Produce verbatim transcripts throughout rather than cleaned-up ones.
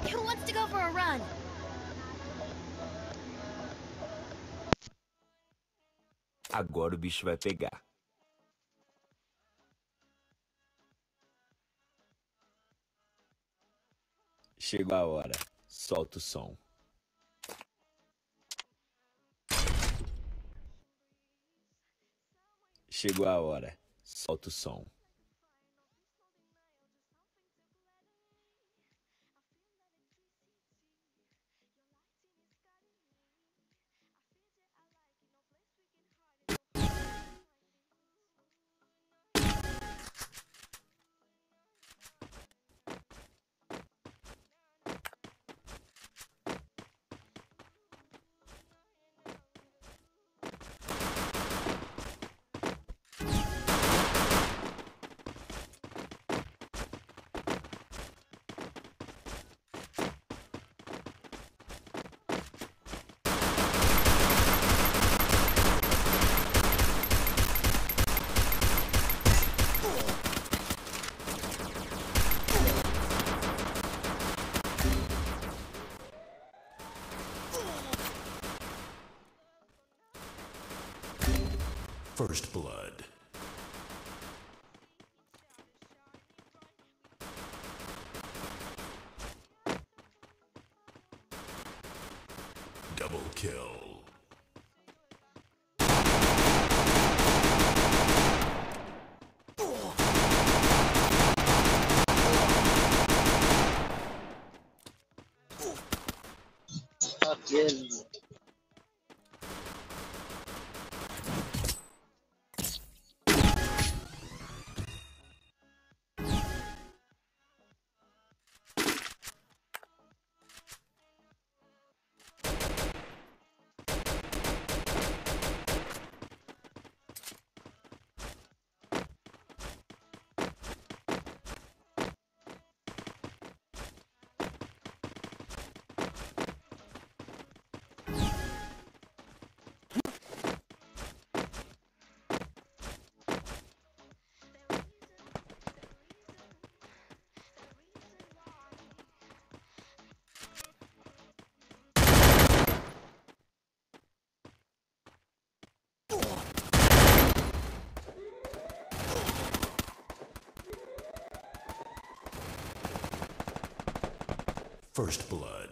Who wants to go for a run? Agora o bicho vai pegar. Chegou a hora. Solta o som. Chegou a hora. Solta o som. First blood. Double kill. Again. First blood.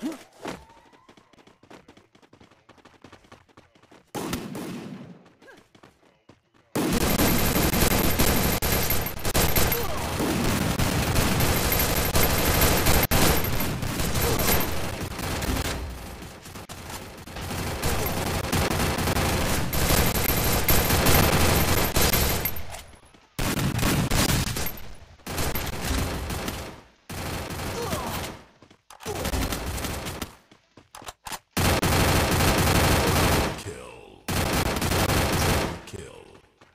Kill. Kill.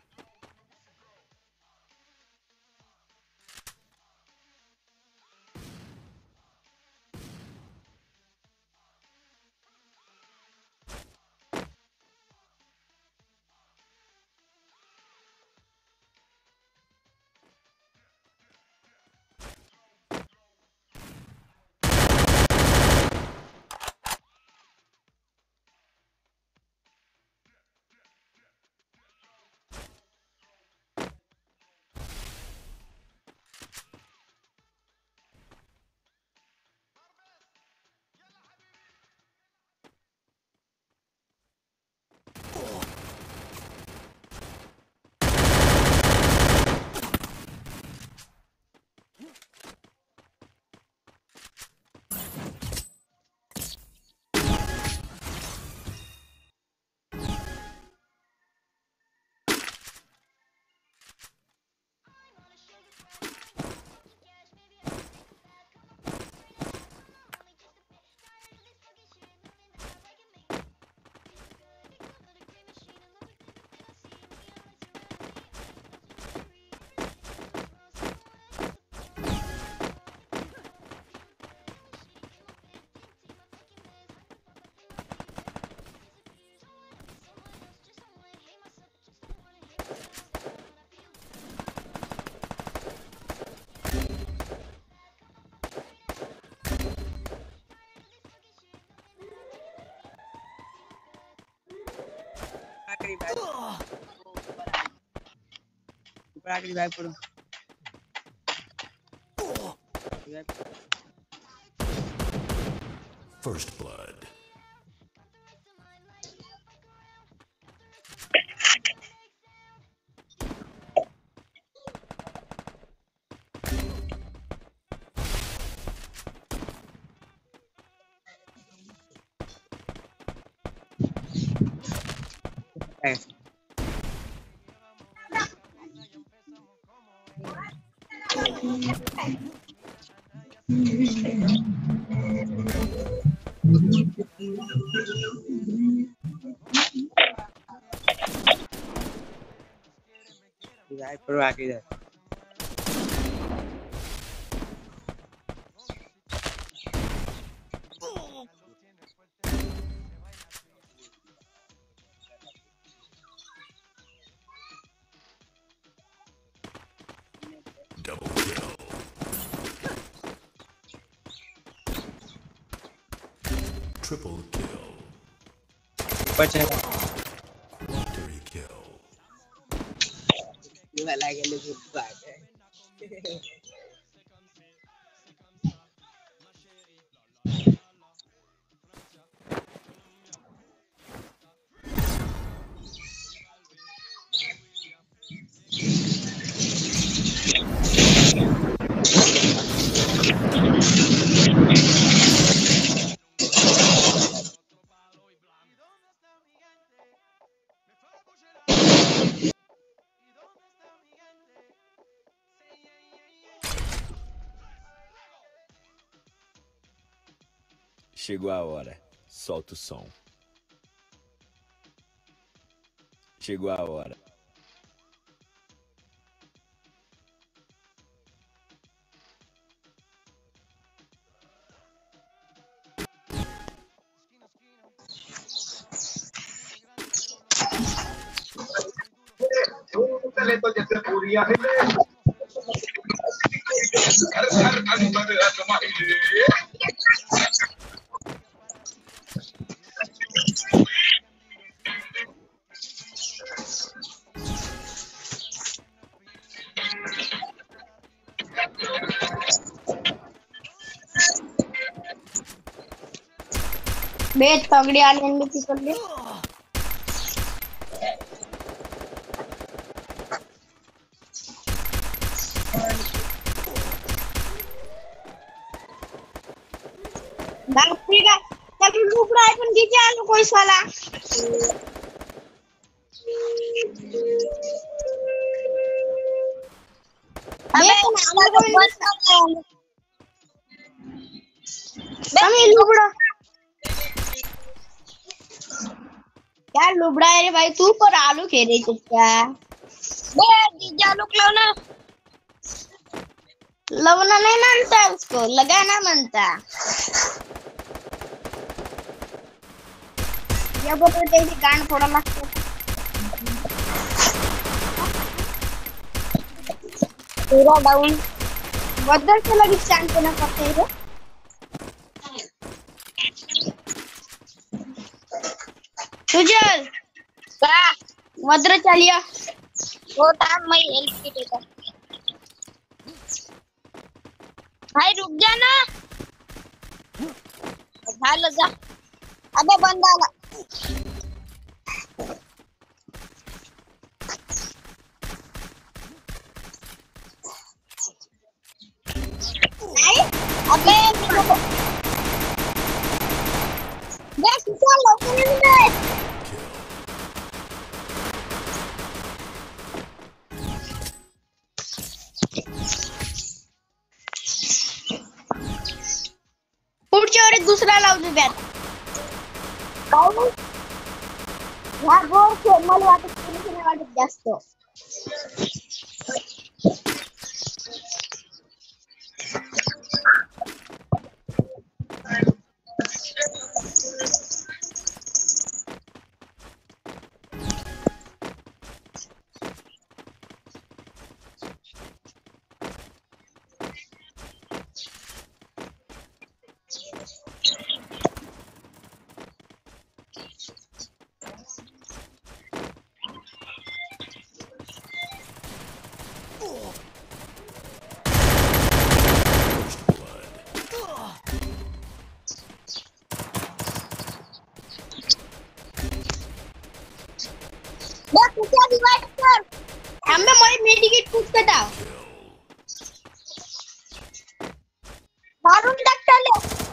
आखिरी भाई ऊपर आखिरी भाई पड़ो First blood. Nice. भाई पड़ो आखिरी भाई Double kill. Triple kill. ऊपर चला Quadri kill. ये वाला के लिए गुड बात है Chegou a hora. Solta o som. Chegou a hora. बे तगड़ी आने की कर ले बापरे का चल लुकड़ा है पण किती आलो कोई साला अबे आलो कोई बस कर बे लुकड़ा क्या लुबड़ा है रे भाई तू पर आलू खेले क्या बे डीजे आलू क्यों ना लवना नहीं मानता उसको लगाना मानता ये बोलते तेरी गांड फोड़ा लगता पूरा डाउन बदल से लगी चांद पे ना करते रे सुजल का वद्र चलिया वो टाइम मैं हेल्प की देता भाई रुक जा ना झाल जा अबे बंदा आला नहीं अबे देख कितना लोग नहीं पुढच्या वर दुसरा लावतो बॅट काय ह्या गोल मला वाटत कोणी नाही वाटत जास्त मेडिकेट कुछ कटाओ मारून टाकले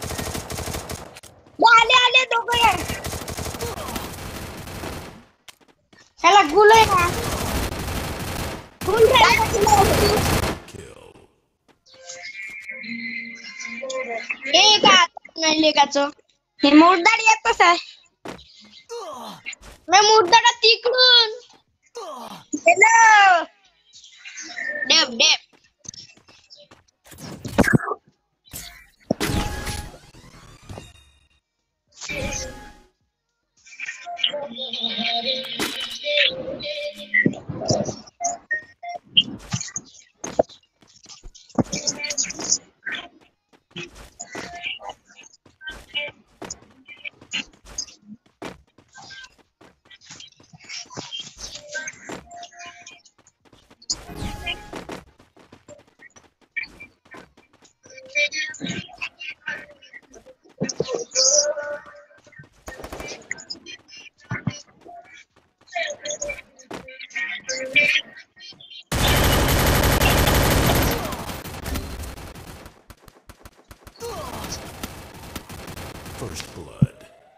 आले आले दोघं यार चला गुल आहे ना गुल हे का नाही लेकाचं हे मुर्दाड येतच आहे मी मुर्दाडा तिकडून हेलो डेप डेप First blood.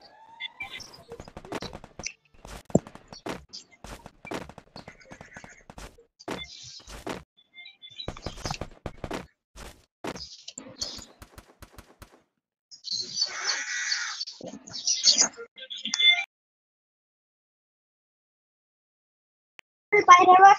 पायऱ्यावर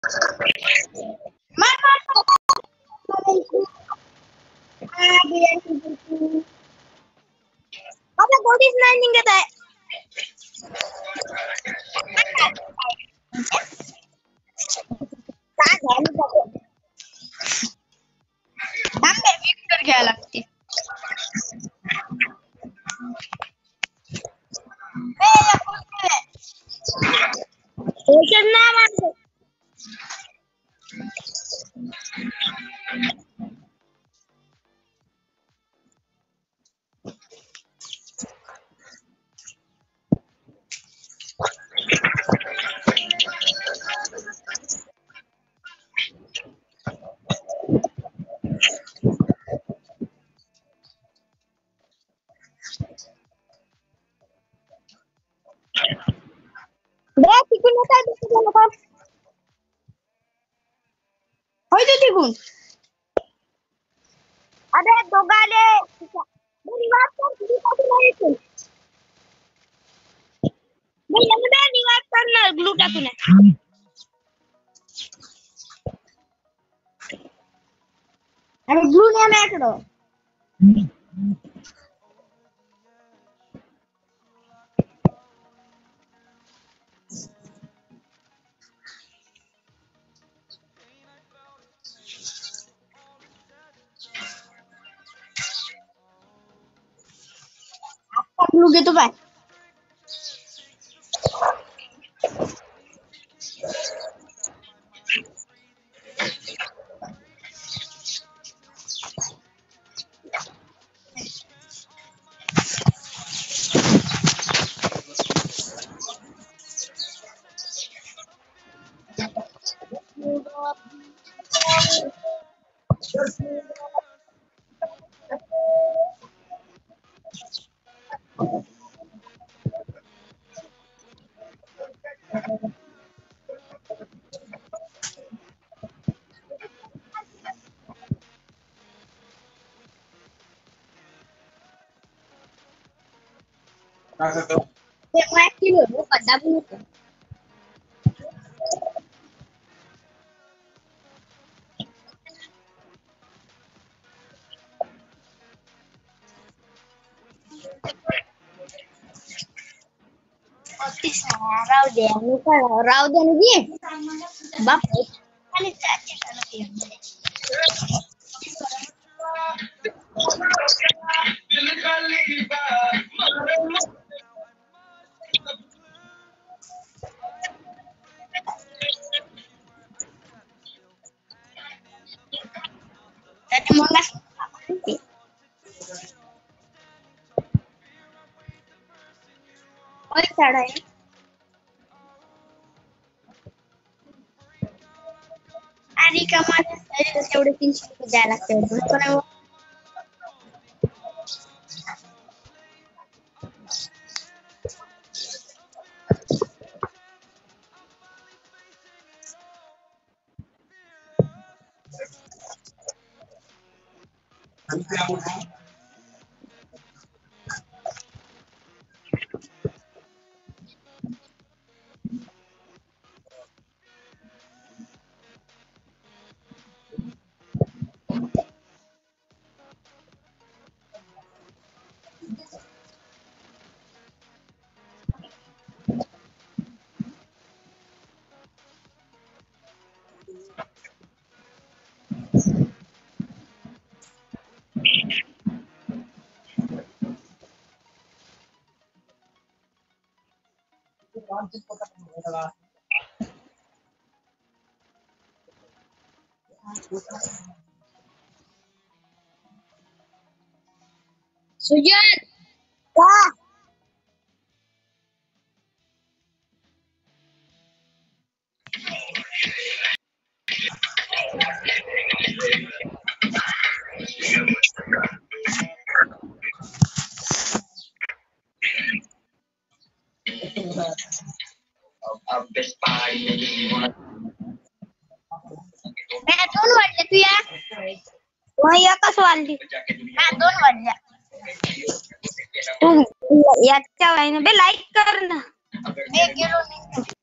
मार मार आ बिर्याणी आता गोडीच नाही निघत आहे काय झालं बघ थांबे विक्टर घ्यायला लागते ए या कुठे पोषण ना मारतो बे तिकून येत आहे दुसऱ्या लोक होय तू तिकून अरे दोघाले निवास कर तुझी पाठी नाही तू मी यांना निवास करणार ग्लू टाकून अरे ग्लू नाही माझ्याकडं ग्लू घेतो बाय ते मैं किलो वो पता भी नहीं राव दे राव दे जी बाप खाली चाची त्याचे मंगा और साड़ा है आणि कमाल तेवढे तीनशे रुपये द्यायला लागते सुजन का मैं दोन वाजले तू या मग एकच वाजली हा दोन वाजल्या तू याच्या वाईने बे लाईक कर ना बे गेलो नाही